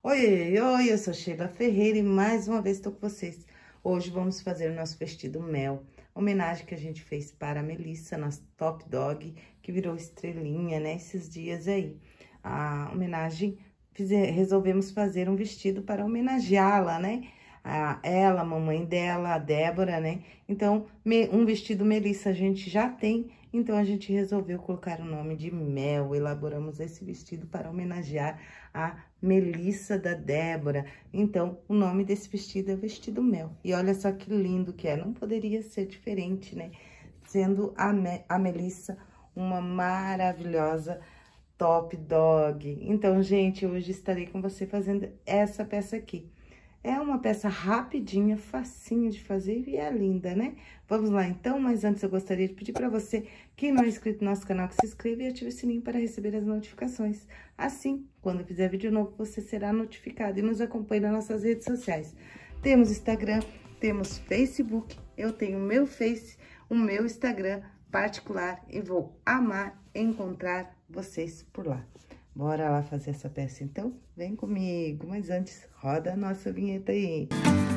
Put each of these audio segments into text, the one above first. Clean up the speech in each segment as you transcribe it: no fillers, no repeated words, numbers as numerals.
Oi, oi, eu sou Sheila Ferreira e mais uma vez estou com vocês. Hoje vamos fazer o nosso vestido mel, homenagem que a gente fez para a Melissa, nossa top dog, que virou estrelinha, né, esses dias aí. A homenagem, resolvemos fazer um vestido para homenageá-la, né, ela, a mamãe dela, a Débora, né. Então, um vestido Melissa a gente já tem, então a gente resolveu colocar o nome de Mel. Elaboramos esse vestido para homenagear a Melissa da Débora. Então, o nome desse vestido é Vestido Mel. E olha só que lindo que é, não poderia ser diferente, né? Sendo a Melissa uma maravilhosa top dog. Então, gente, hoje estarei com você fazendo essa peça aqui. É uma peça rapidinha, facinho de fazer e é linda, né? Vamos lá, então, mas antes eu gostaria de pedir para você, quem não é inscrito no nosso canal, que se inscreva e ative o sininho para receber as notificações. Assim, quando eu fizer vídeo novo, você será notificado e nos acompanhe nas nossas redes sociais. Temos Instagram, temos Facebook, eu tenho o meu Face, o meu Instagram particular e vou amar encontrar vocês por lá. Bora lá fazer essa peça, então? Vem comigo, mas antes, roda a nossa vinheta aí.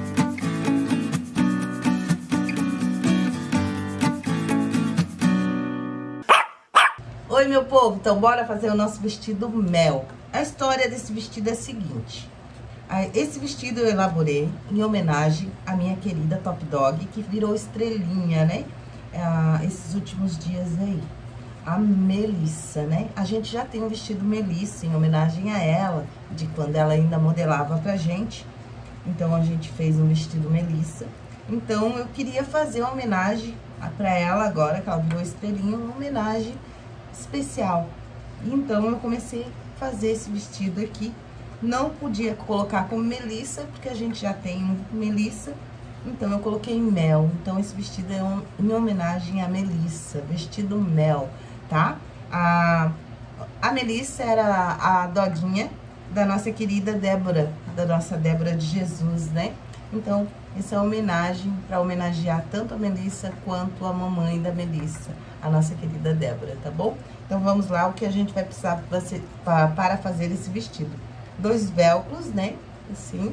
Oi, meu povo! Então, bora fazer o nosso vestido mel. A história desse vestido é a seguinte. Esse vestido eu elaborei em homenagem à minha querida top dog, que virou estrelinha, né? Esses últimos dias aí. A Melissa, né? A gente já tem um vestido Melissa em homenagem a ela, de quando ela ainda modelava pra gente. Então, a gente fez um vestido Melissa. Então, eu queria fazer uma homenagem pra ela agora, que ela virou estrelinha, uma homenagem especial. Então, eu comecei a fazer esse vestido aqui. Não podia colocar como Melissa, porque a gente já tem um Melissa. Então, eu coloquei Mel. Então, esse vestido é em homenagem a Melissa, vestido Mel, tá? A Melissa era a doguinha da nossa querida Débora, da nossa Débora de Jesus, né? Então, essa é uma homenagem para homenagear tanto a Melissa quanto a mamãe da Melissa, a nossa querida Débora, tá bom? Então, vamos lá, o que a gente vai precisar para fazer esse vestido. 2 velcros, né? Assim.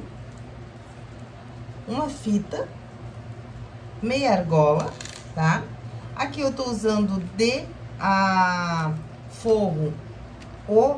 Uma fita, meia argola, tá? Aqui eu tô usando de forro o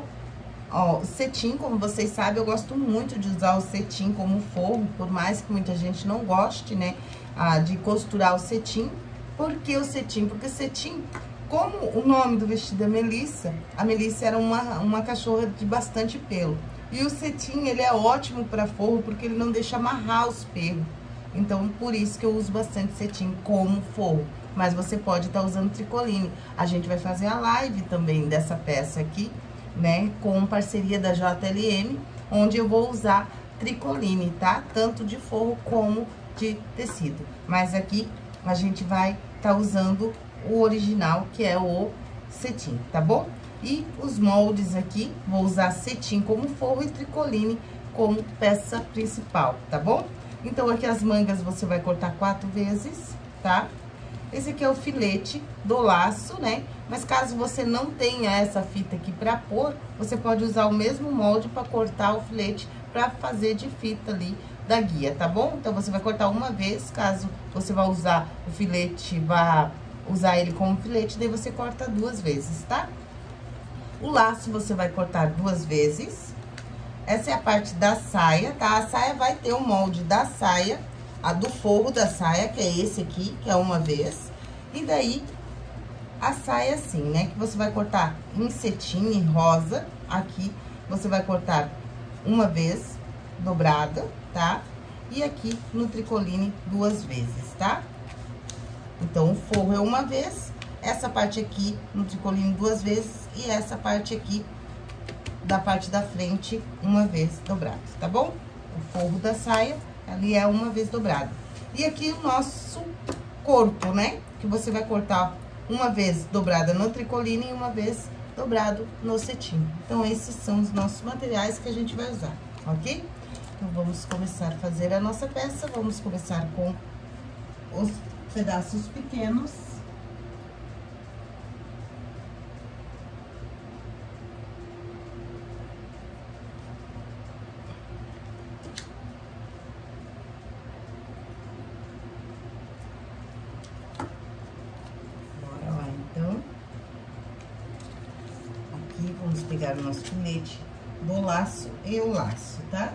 cetim, como vocês sabem, eu gosto muito de usar o cetim como forro, por mais que muita gente não goste, né, de costurar o cetim. Por que o cetim? Porque o cetim, como o nome do vestido é Melissa, a Melissa era uma cachorra de bastante pelo. E o cetim, ele é ótimo para forro, porque ele não deixa amarrar os pelos. Então, por isso que eu uso bastante cetim como forro. Mas você pode estar usando tricoline. A gente vai fazer a live também dessa peça aqui, né? Com parceria da JLM, onde eu vou usar tricoline, tá? Tanto de forro como de tecido. Mas aqui a gente vai estar usando o original, que é o cetim, tá bom? E os moldes aqui, vou usar cetim como forro e tricoline como peça principal, tá bom? Então, aqui as mangas você vai cortar 4 vezes, tá? Esse aqui é o filete do laço, né? Mas caso você não tenha essa fita aqui pra pôr, você pode usar o mesmo molde pra cortar o filete pra fazer de fita ali da guia, tá bom? Então, você vai cortar uma vez, caso você vá usar o filete, vá usar ele como filete, daí você corta 2 vezes, tá? O laço você vai cortar 2 vezes. Essa é a parte da saia, tá? A saia vai ter o molde da saia, do forro da saia, que é esse aqui, que é uma vez. E daí, a saia assim, né? Que você vai cortar em cetim, em rosa. Aqui, você vai cortar uma vez, dobrada, tá? E aqui, no tricoline, 2 vezes, tá? Então, o forro é uma vez, essa parte aqui no tricoline 2 vezes e essa parte aqui da parte da frente uma vez dobrado, tá bom? O forro da saia ali é uma vez dobrado. E aqui o nosso corpo, né? Que você vai cortar uma vez dobrada no tricoline e uma vez dobrado no cetim. Então, esses são os nossos materiais que a gente vai usar, ok? Então, vamos começar a fazer a nossa peça. Vamos começar com os pedaços pequenos. pegar o nosso filete do laço e o laço, tá?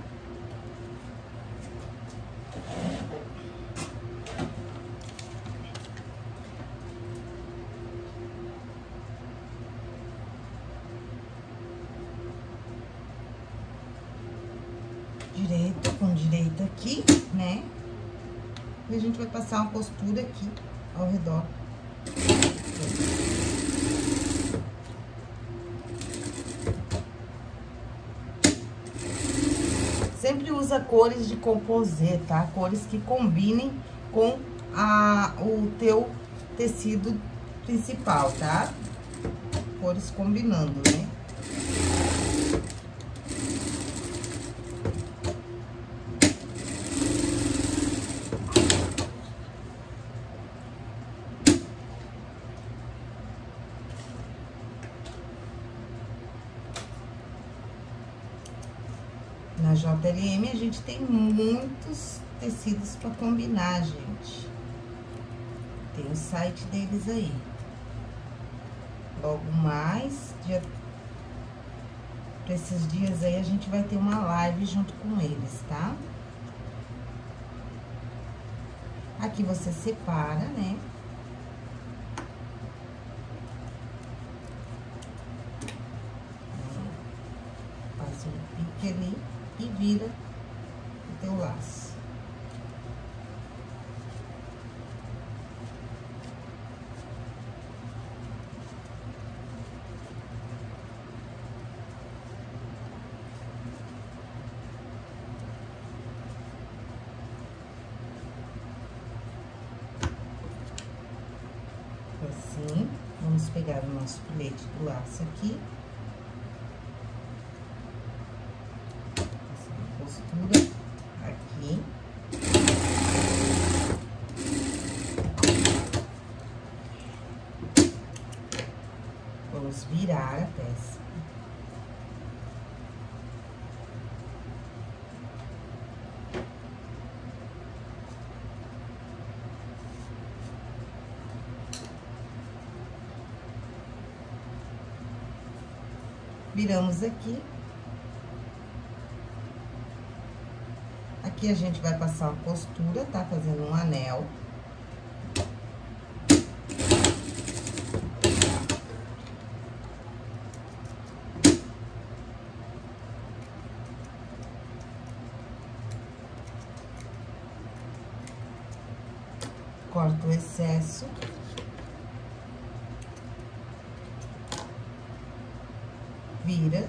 Direito com direito aqui, né? E a gente vai passar uma costura aqui ao redor. Sempre usa cores de composê, tá? Cores que combinem com o teu tecido principal, tá? Cores combinando, né? Na JLM, a gente tem muitos tecidos para combinar, gente. Tem o site deles aí. Logo mais, pra esses dias aí, a gente vai ter uma live junto com eles, tá? Aqui você separa, né? Faz um pique ali e vira o teu laço. Assim, vamos pegar o nosso filete do laço aqui. Costura aqui. Vamos virar a peça. Viramos aqui. Aqui a gente vai passar uma costura, tá? Fazendo um anel. Corta o excesso. Vira.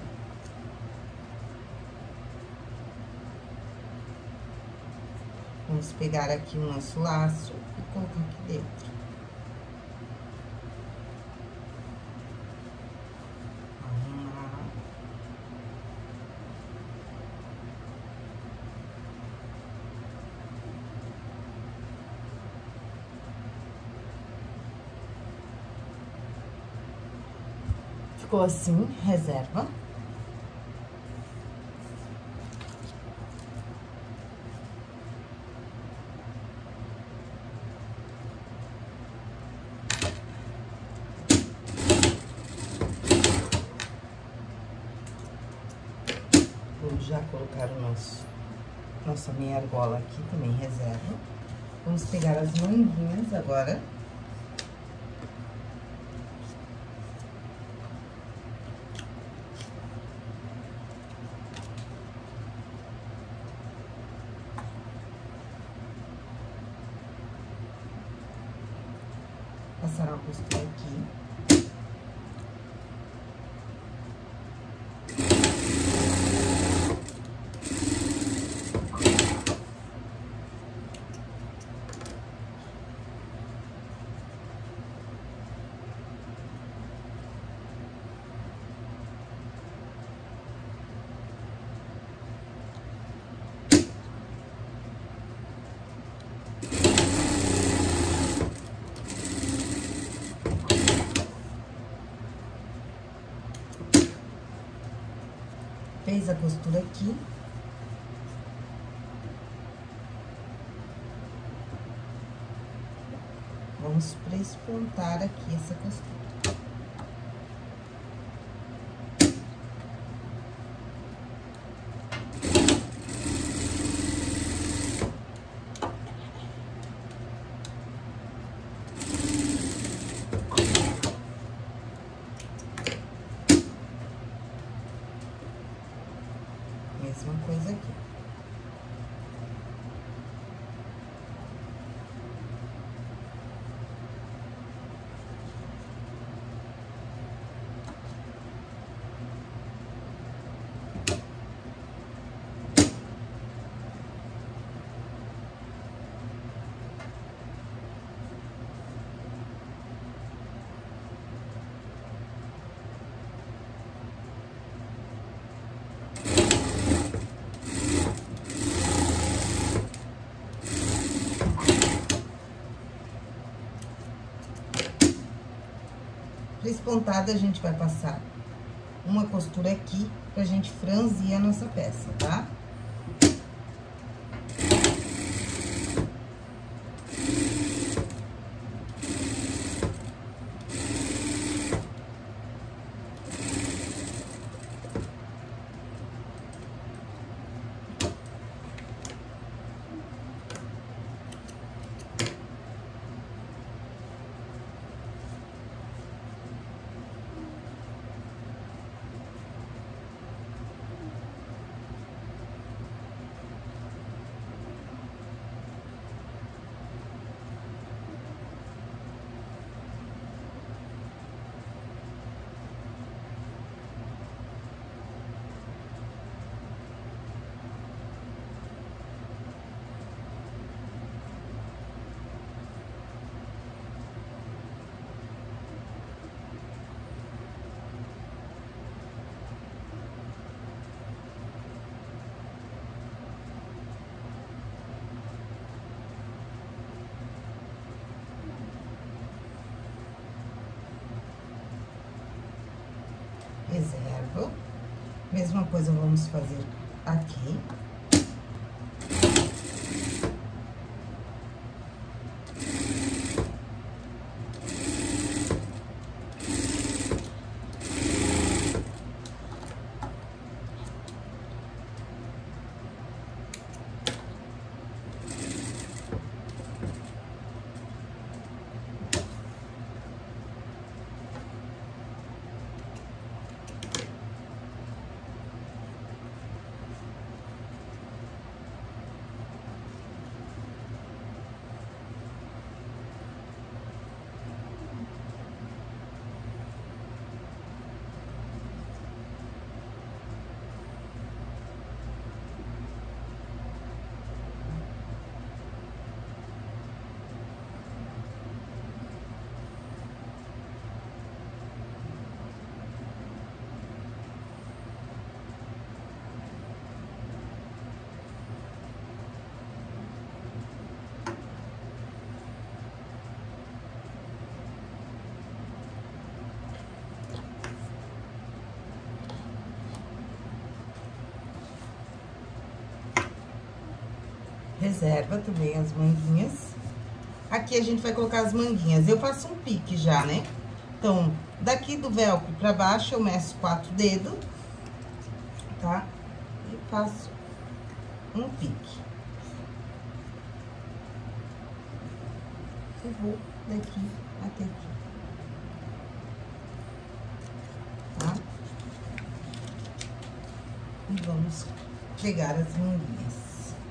Vamos pegar aqui o nosso laço e colocar aqui dentro. Arrumar. Ficou assim, reserva. Já colocar nossa meia argola aqui também, reserva. Vamos pegar as manguinhas agora. Passar uma costura aqui. Fez a costura aqui. Vamos prespontar aqui essa costura. coisa aqui. Pontada, a gente vai passar uma costura aqui pra gente franzir a nossa peça, tá? Reserva. Mesma coisa vamos fazer aqui. Reserva também as manguinhas. Aqui a gente vai colocar as manguinhas. Eu faço um pique já, né? Então, daqui do velcro pra baixo, eu meço 4 dedos, tá? E faço um pique. Eu vou daqui até aqui. Tá? E vamos pegar as manguinhas.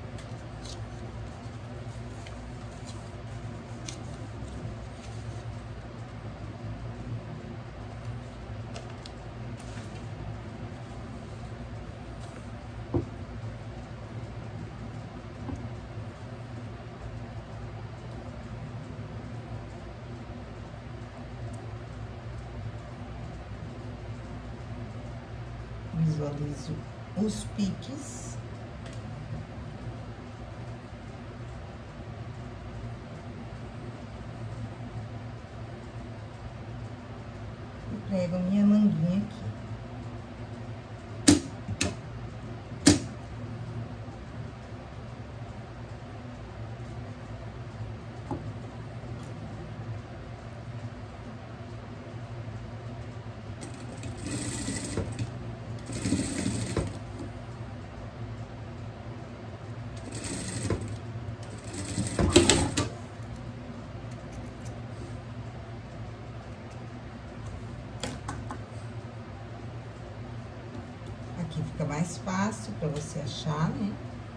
Visualizo os piques. E prego a minha manguinha aqui. pra você achar, né?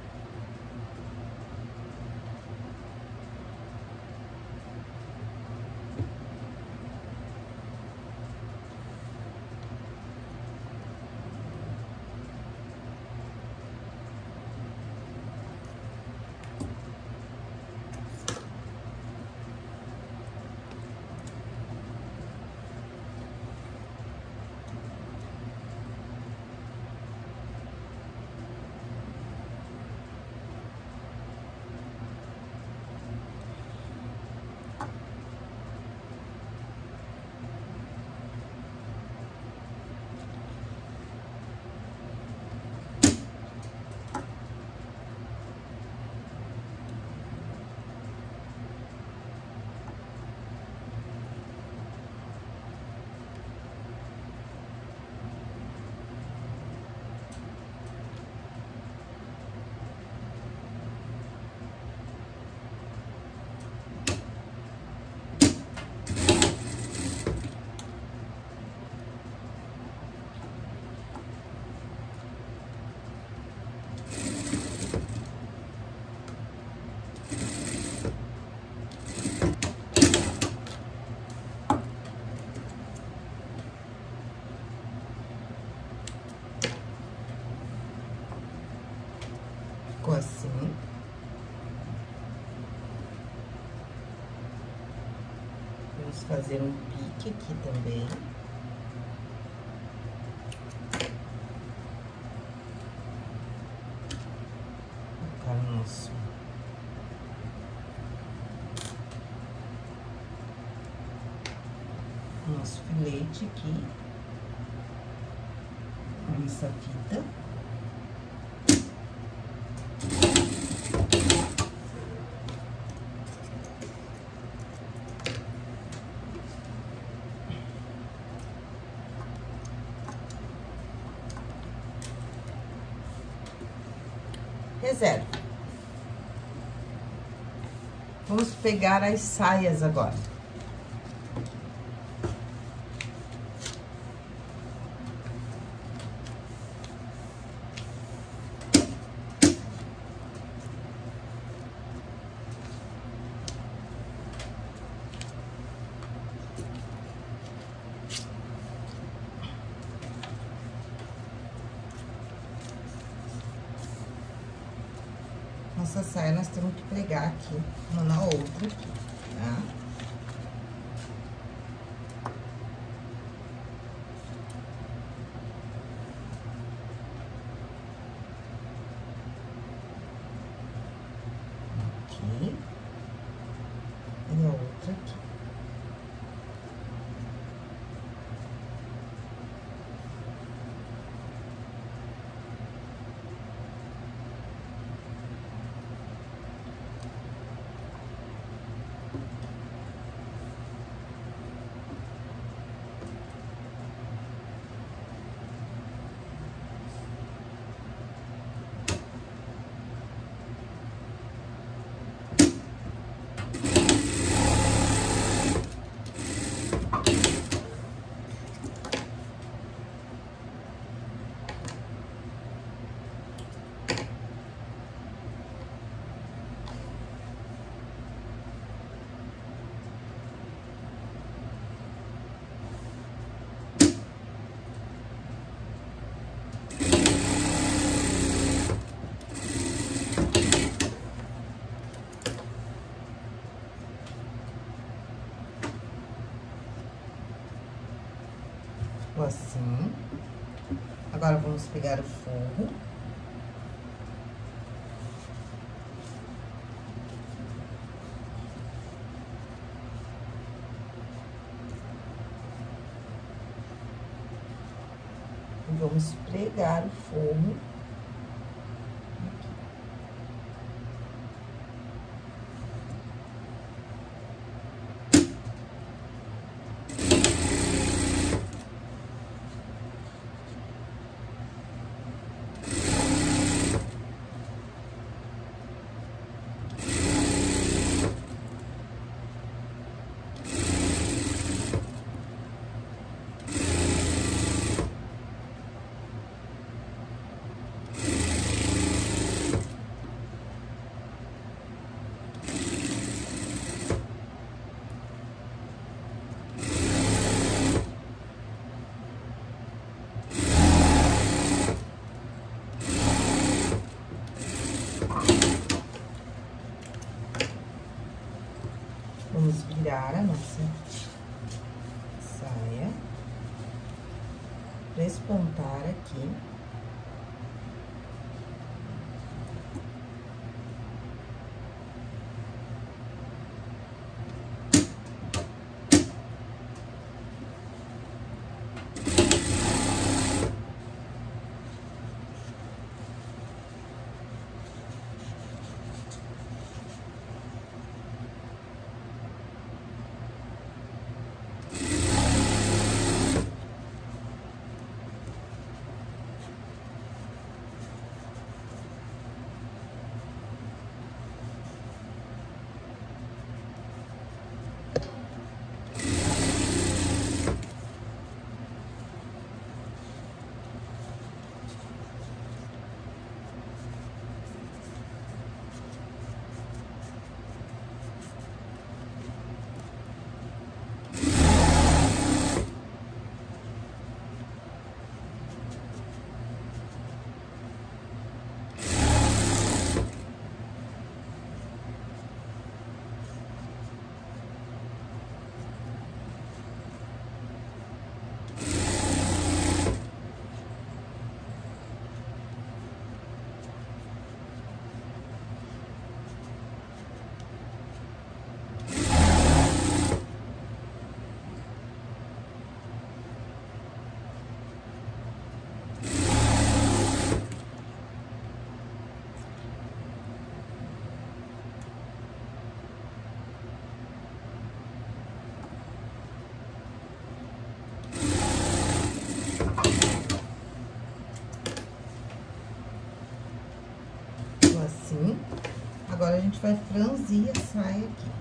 Ficou assim. Vamos fazer um pique aqui também. Colocar o nosso filete aqui. Com essa fita. Reserva. Vamos pegar as saias agora. Nossa saia, nós temos que pregar aqui, uma na outra aqui, tá? Aqui. E a outra aqui. Assim. Agora, vamos pegar o forro. E vamos pregar o forro. vamos virar a nossa saia, despontar aqui. Assim, agora a gente vai franzir a saia aqui.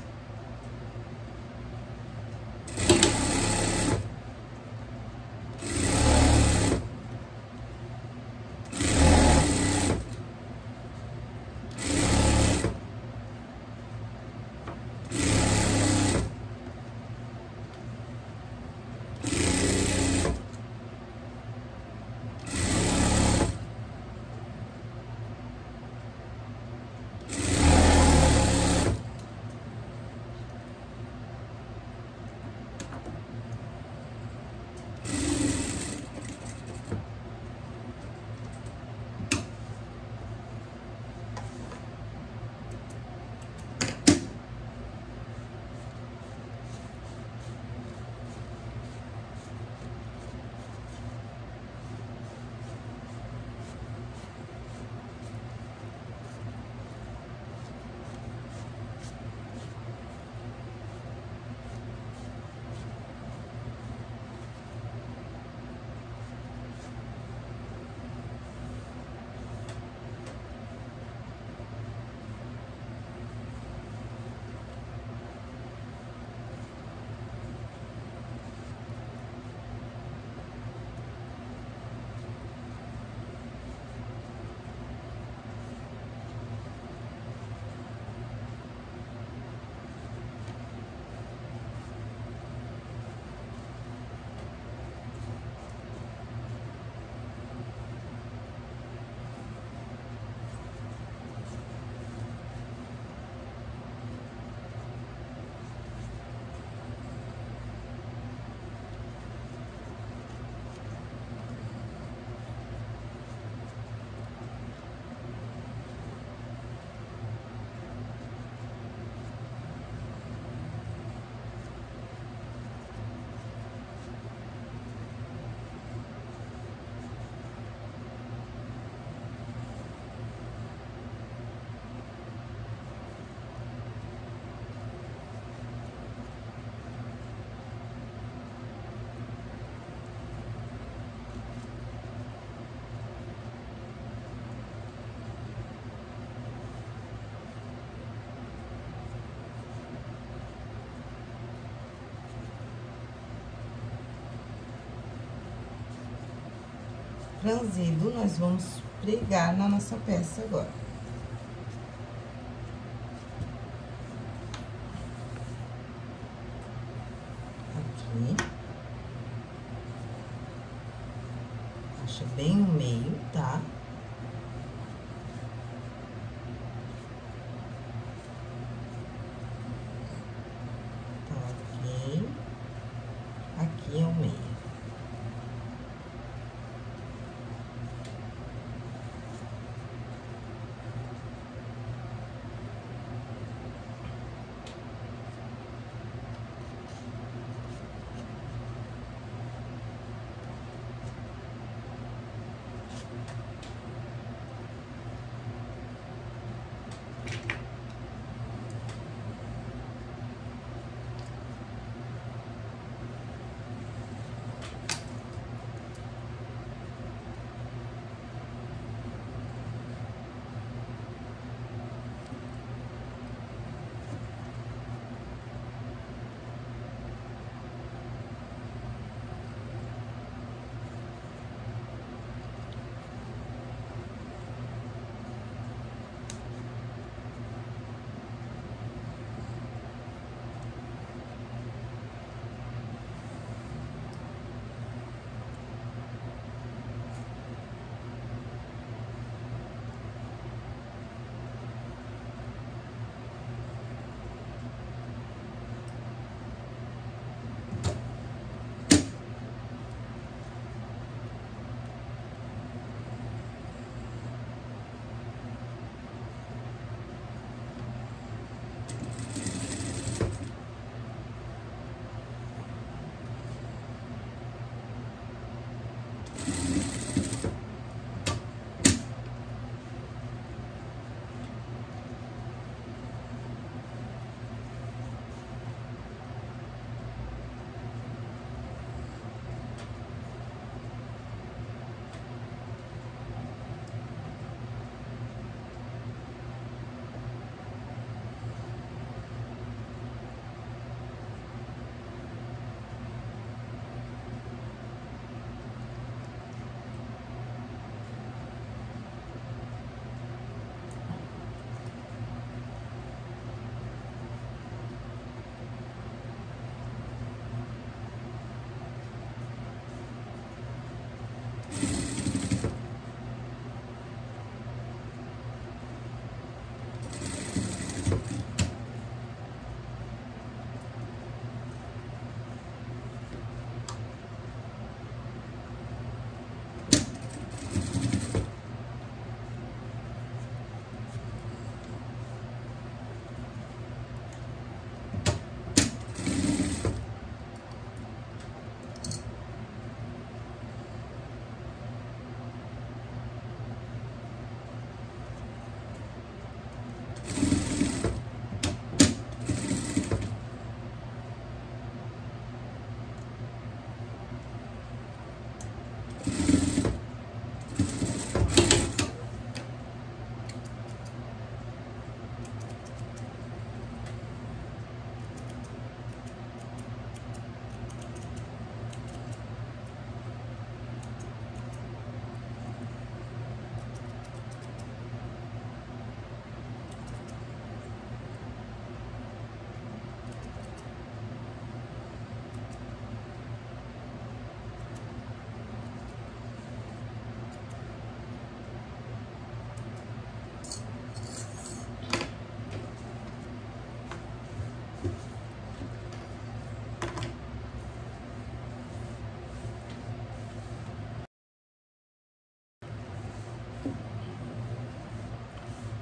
Franzido, nós vamos pregar na nossa peça agora. Aqui. Acha bem no meio, tá?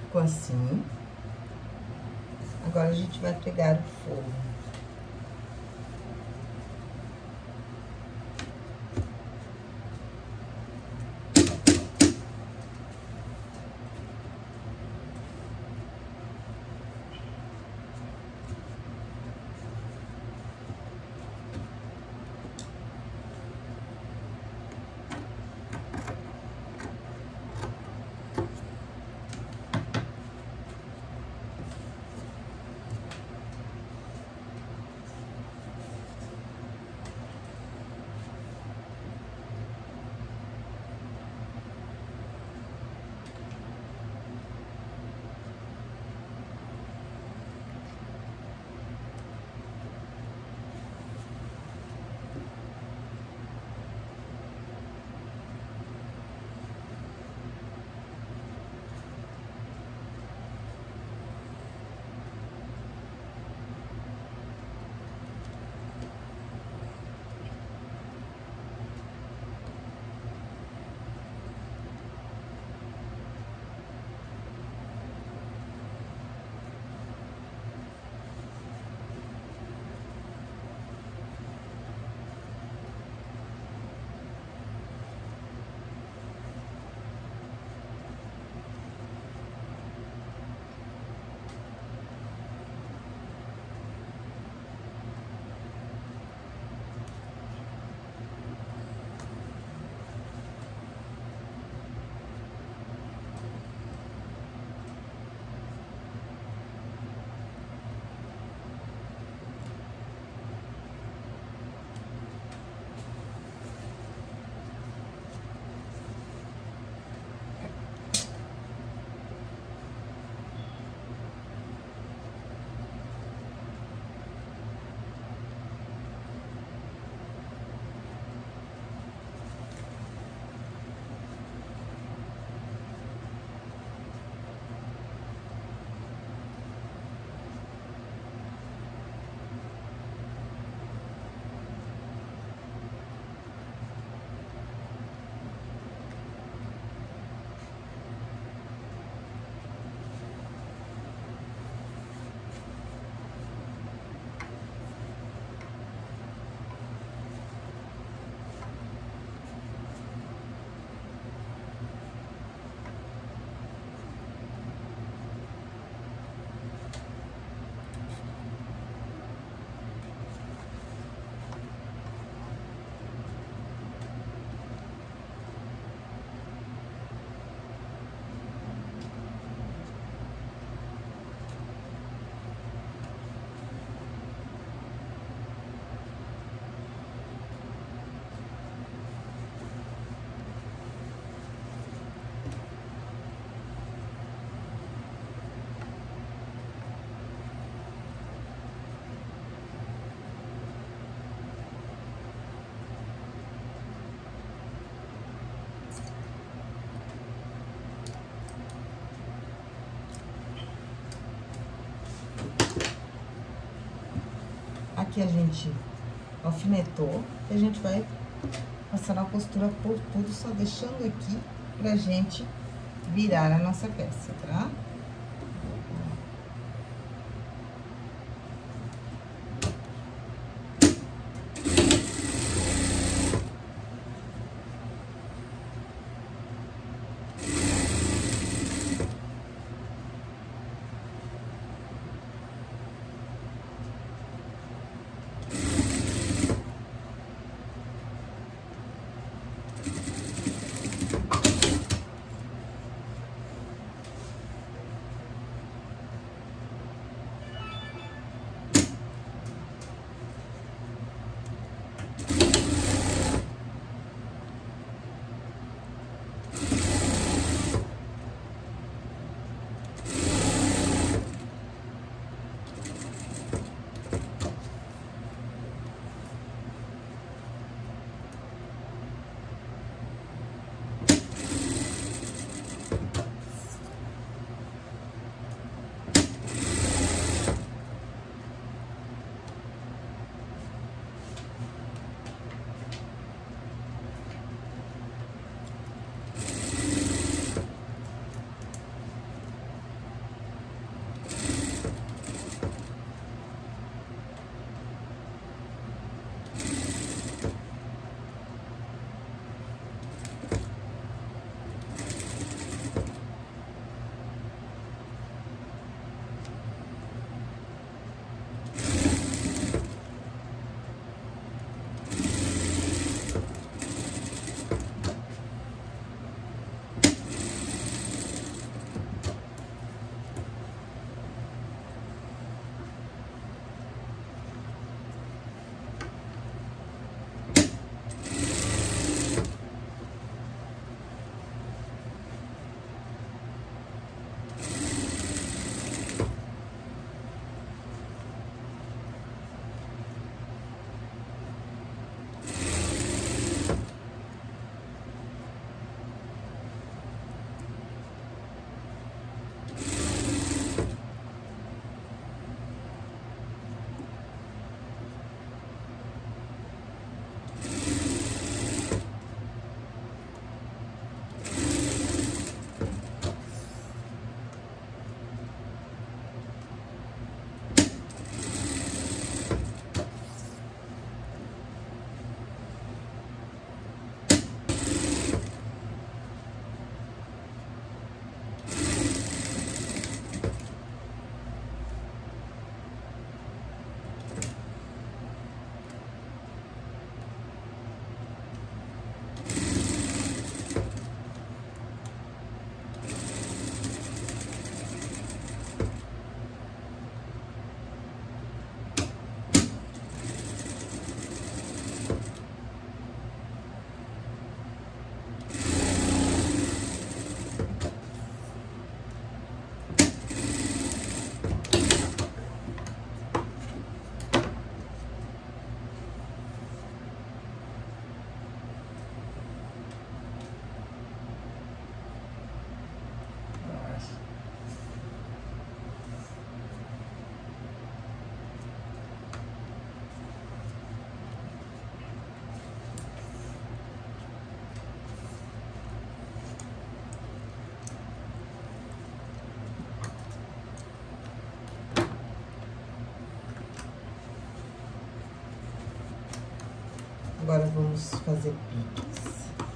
Ficou assim. Agora, a gente vai pegar o forro. Aqui a gente alfinetou, e a gente vai passar a costura por tudo, só deixando aqui pra gente virar a nossa peça, tá? Agora, vamos fazer piques.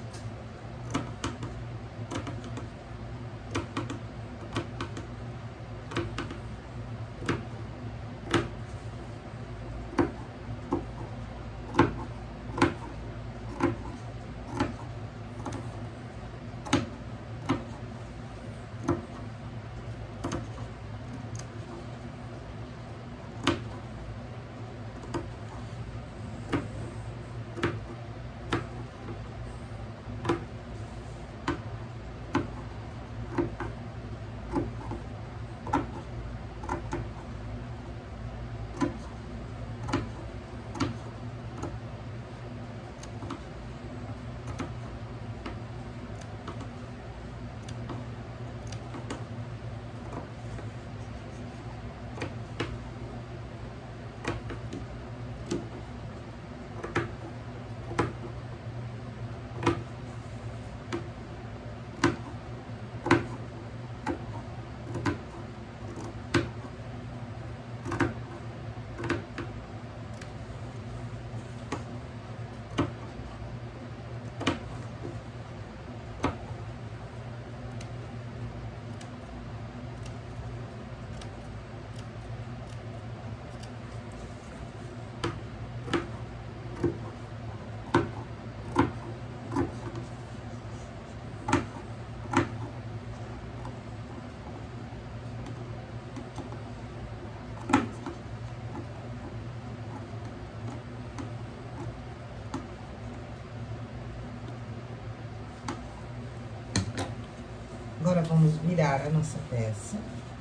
Agora, vamos virar a nossa peça.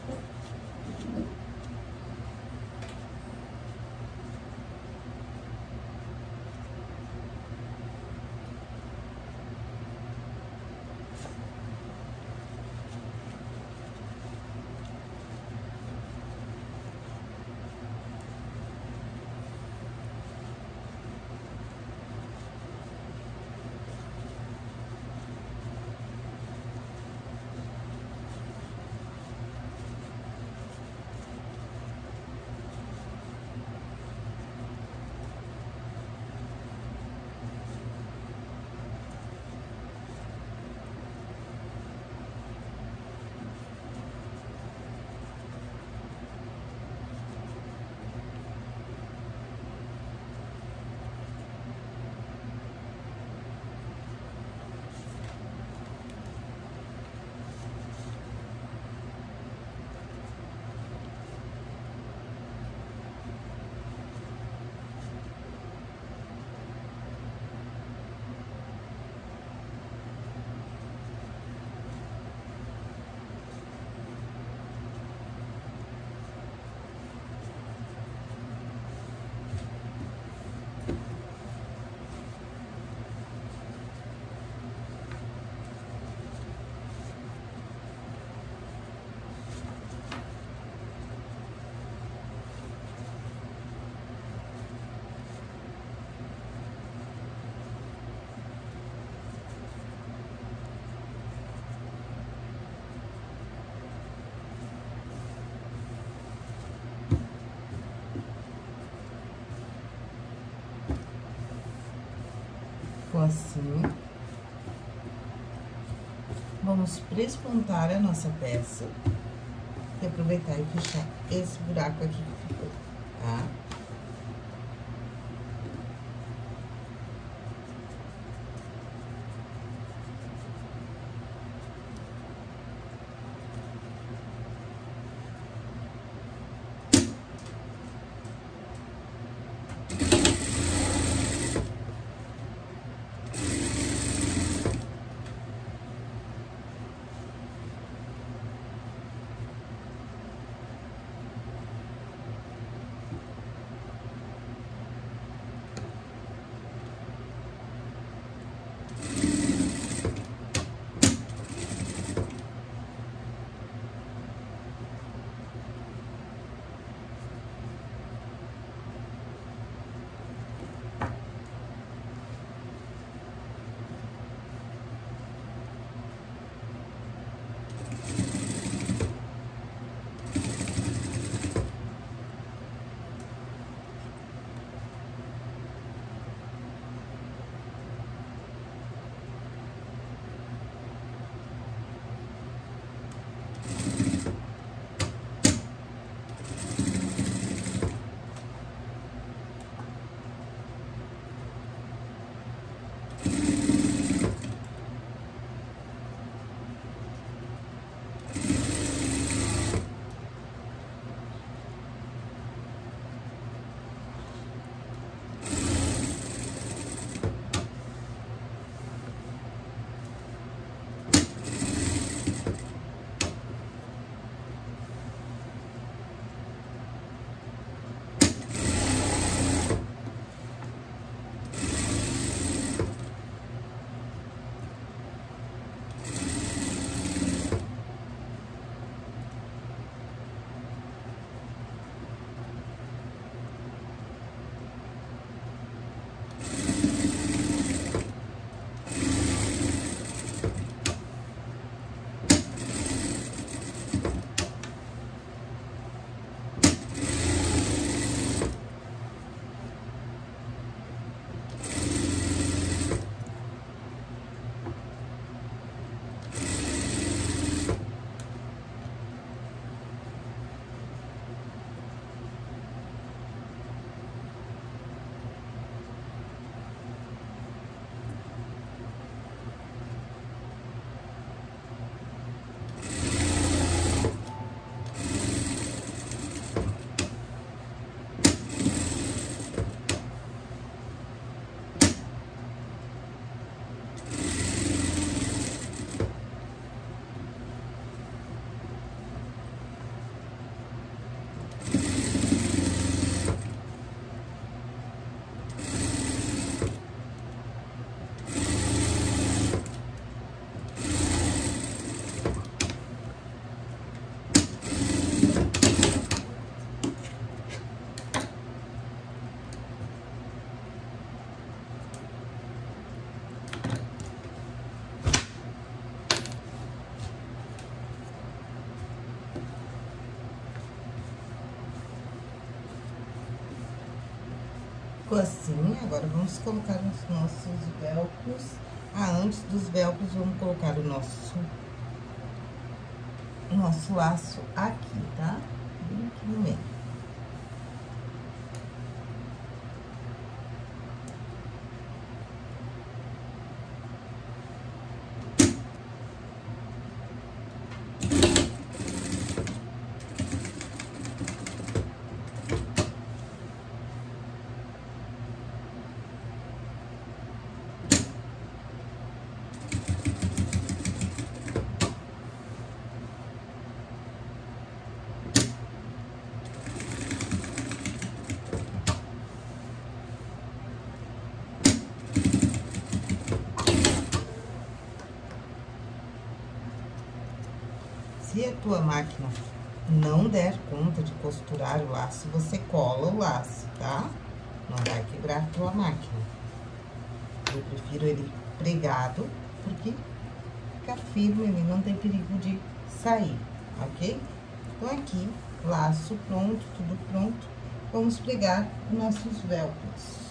Ficou assim. Vamos prespontar a nossa peça. E aproveitar e fechar esse buraco aqui que ficou, tá? Ficou assim, agora vamos colocar os nossos velcros. Antes dos velcros, vamos colocar o nosso laço aqui, tá? Bem aqui no meio. Se a tua máquina não der conta de costurar o laço, você cola o laço, tá? Não vai quebrar a tua máquina. Eu prefiro ele pregado, porque fica firme, ele não tem perigo de sair, ok? Então, aqui, laço pronto, tudo pronto. Vamos pregar os nossos velcros.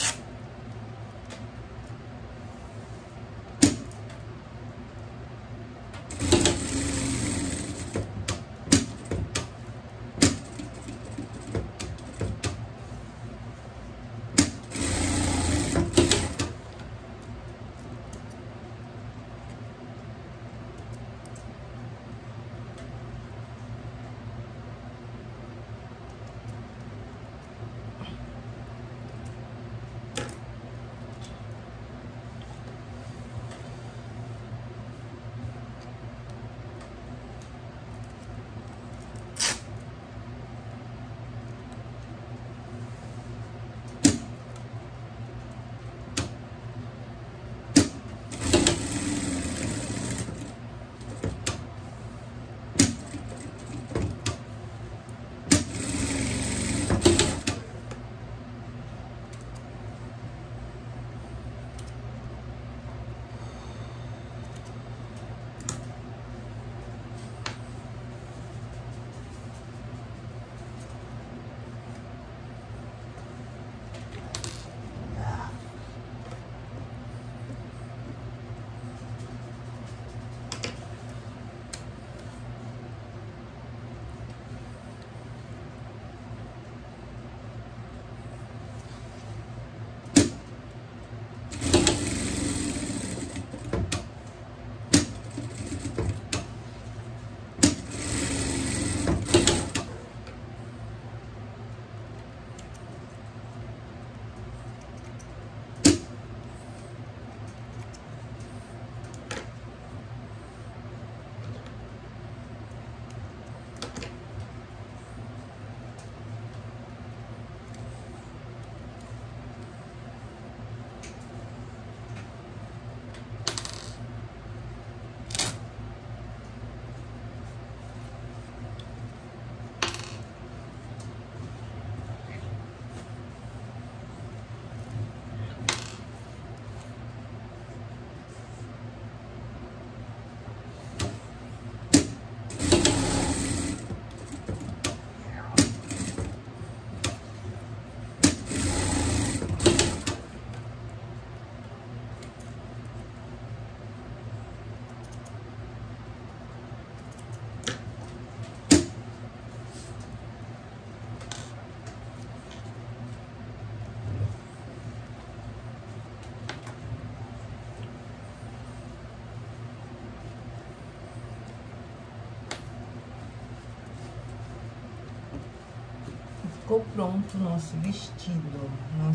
Ficou pronto o nosso vestido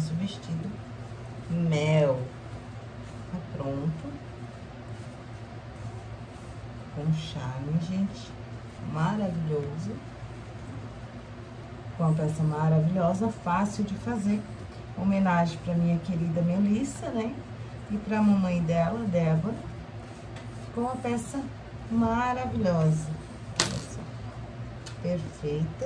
mel. Tá pronto. Com charme, gente. Maravilhoso. Com uma peça maravilhosa, fácil de fazer. Homenagem pra minha querida Melissa, né? E pra mamãe dela, Débora. Ficou uma peça maravilhosa. Olha só. Perfeita.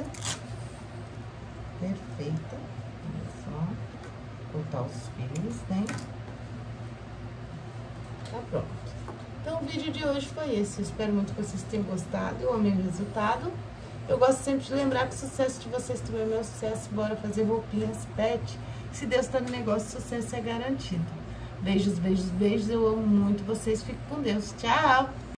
Perfeita. Olha só. Cortar os fios, né? Tá pronto. Então, o vídeo de hoje foi esse. Eu espero muito que vocês tenham gostado. Eu amei o resultado. Eu gosto sempre de lembrar que o sucesso de vocês também é meu sucesso. Bora fazer roupinhas pet. Se Deus tá no negócio, o sucesso é garantido. Beijos, beijos, beijos. Eu amo muito vocês. Fico com Deus. Tchau!